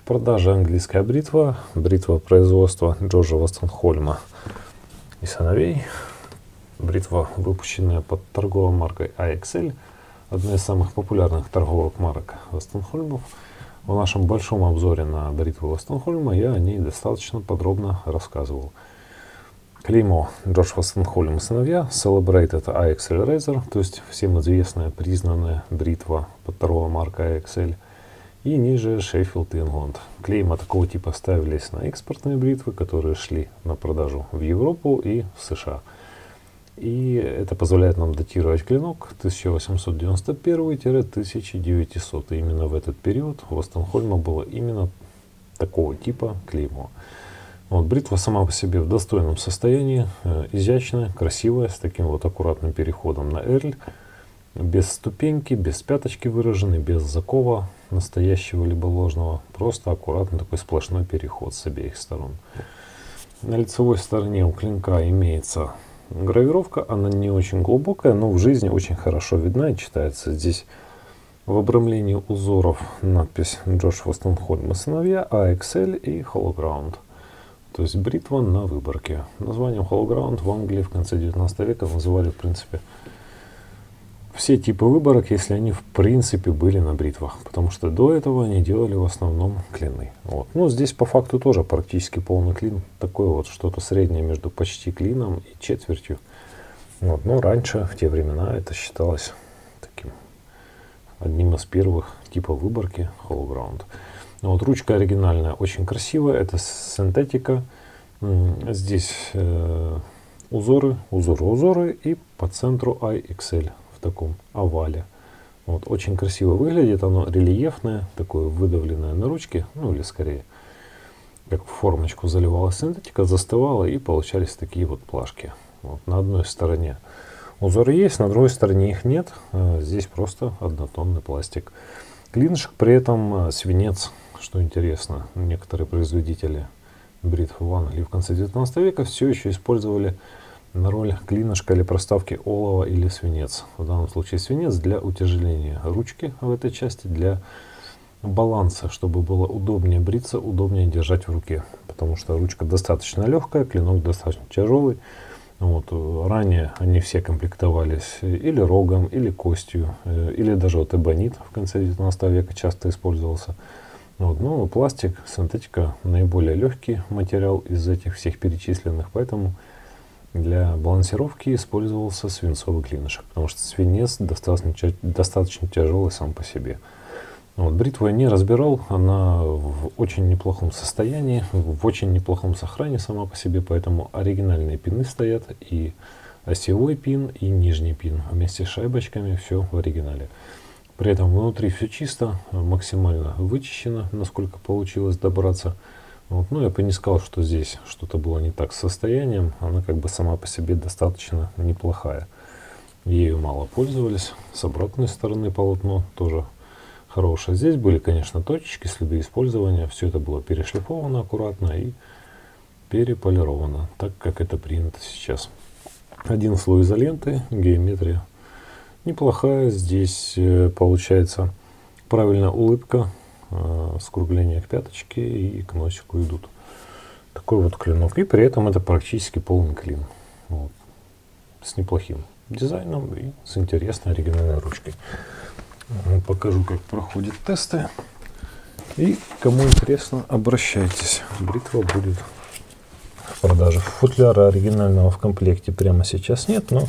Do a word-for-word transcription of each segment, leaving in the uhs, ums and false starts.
В продаже английская бритва, бритва производства Джорджа Вестенхольма и сыновей. Бритва, выпущенная под торговой маркой эй икс эль, одна из самых популярных торговых марок Вестенхольмов. В нашем большом обзоре на бритву Вестенхольма я о ней достаточно подробно рассказывал. Клеймо Джордж Вестенхольм и сыновья, Celebrated эй икс эль Razor, то есть всем известная, признанная бритва под торговой маркой эй икс эль. И ниже Sheffield и England. Клейма такого типа ставились на экспортные бритвы, которые шли на продажу в Европу и в США. И это позволяет нам датировать клинок тысяча восемьсот девяносто первый — тысяча девятисотый. Именно в этот период у Вестенхольма было именно такого типа клеймо. Вот, бритва сама по себе в достойном состоянии, э, изящная, красивая, с таким вот аккуратным переходом на эрль. Без ступеньки, без пяточки выраженной, без закова настоящего либо ложного. Просто аккуратный такой сплошной переход с обеих сторон. На лицевой стороне у клинка имеется гравировка. Она не очень глубокая, но в жизни очень хорошо видна и читается. Здесь в обрамлении узоров надпись Джордж Вестенхольм и сыновья, эй икс эль и Hollow Ground. То есть бритва на выборке. Названием Hollow Ground в Англии в конце девятнадцатого века называли в принципе все типы выборок, если они в принципе были на бритвах, потому что до этого они делали в основном клины. Вот. Ну, здесь по факту тоже практически полный клин, такое вот что-то среднее между почти клином и четвертью. Вот. Но раньше, в те времена, это считалось таким одним из первых типов выборки Hollow Ground. Вот. Ручка оригинальная, очень красивая, это синтетика. Здесь э, узоры, узоры, узоры и по центру эй икс эль. Таком овале. Вот, очень красиво выглядит, оно рельефное, такое выдавленное на ручке, ну или скорее, как в формочку заливалась синтетика, застывала и получались такие вот плашки. Вот, на одной стороне узоры есть, на другой стороне их нет, а здесь просто однотонный пластик. Клинышек при этом свинец, что интересно, некоторые производители бритв в Англии в конце девятнадцатого века все еще использовали на роль клинышка или проставки олова или свинец. В данном случае свинец для утяжеления ручки в этой части, для баланса, чтобы было удобнее бриться, удобнее держать в руке. Потому что ручка достаточно легкая, клинок достаточно тяжелый. Вот. Ранее они все комплектовались или рогом, или костью, или даже вот эбонит в конце девятнадцатого века часто использовался. Вот. Но пластик, синтетика наиболее легкий материал из этих всех перечисленных, поэтому для балансировки использовался свинцовый клинышек, потому что свинец достаточно, достаточно тяжелый сам по себе. Вот, бритву я не разбирал, она в очень неплохом состоянии, в очень неплохом сохране сама по себе, поэтому оригинальные пины стоят, и осевой пин, и нижний пин вместе с шайбочками, все в оригинале. При этом внутри все чисто, максимально вычищено, насколько получилось добраться. Вот. Ну, я бы не сказал, что здесь что-то было не так с состоянием. Она как бы сама по себе достаточно неплохая. Ею мало пользовались. С обратной стороны полотно тоже хорошее. Здесь были, конечно, точечки, следы использования. Все это было перешлифовано аккуратно и переполировано, так как это принято сейчас. Один слой изоленты, геометрия неплохая. Здесь получается правильная улыбка. Скругление к пяточке и к носику идут. Такой вот клинок. И при этом это практически полный клин. Вот. С неплохим дизайном и с интересной оригинальной ручкой. Покажу, как проходят тесты. И кому интересно, обращайтесь. Бритва будет в продаже. Футляра оригинального в комплекте прямо сейчас нет, но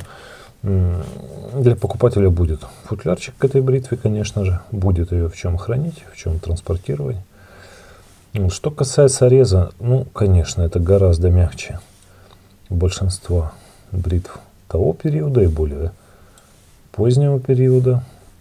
для покупателя будет футлярчик к этой бритве, конечно же. Будет ее в чем хранить, в чем транспортировать. Что касается реза, ну, конечно, это гораздо мягче большинства бритв того периода и более позднего периода.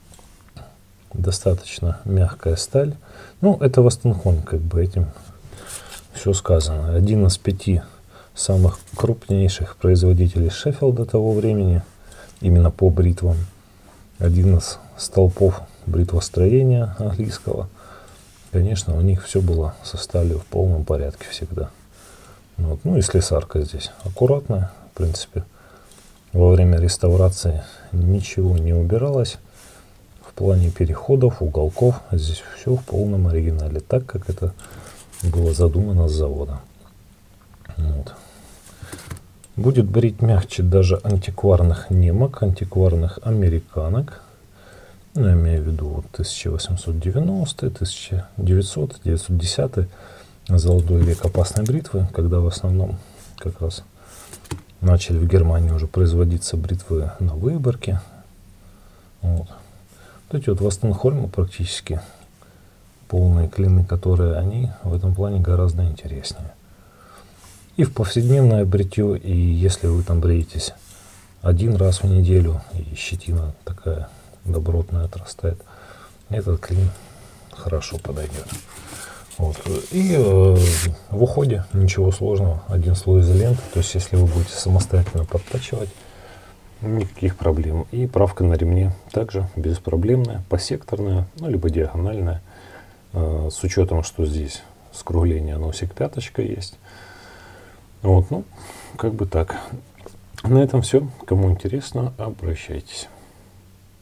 Достаточно мягкая сталь. Ну, это Вестенхольм, как бы этим все сказано. Один из пяти самых крупнейших производителей Шеффилда того времени. Именно по бритвам. Один из столпов бритвостроения английского. Конечно, у них все было со сталью в полном порядке всегда. Вот. Ну и слесарка здесь аккуратная. В принципе, во время реставрации ничего не убиралось. в плане переходов, уголков. Здесь все в полном оригинале, так как это было задумано с завода. Вот. Будет брить мягче даже антикварных немок, антикварных американок. Ну, я имею в виду вот тысяча восемьсот девяностые, тысяча девятьсотые, девятьсот десятые, золотой век опасной бритвы, когда в основном как раз начали в Германии уже производиться бритвы на выборке. Вот. Вот эти вот Вастенхольма практически полные клины, которые они в этом плане гораздо интереснее. И в повседневное бритье, и если вы там бреетесь один раз в неделю, и щетина такая добротная отрастает, этот клин хорошо подойдет. Вот. И э, в уходе ничего сложного, один слой изоленты, то есть если вы будете самостоятельно подтачивать, никаких проблем. И правка на ремне также беспроблемная, посекторная, ну либо диагональная, э, с учетом, что здесь скругление носик пяточка есть. Вот, ну, как бы так. На этом все. Кому интересно, обращайтесь.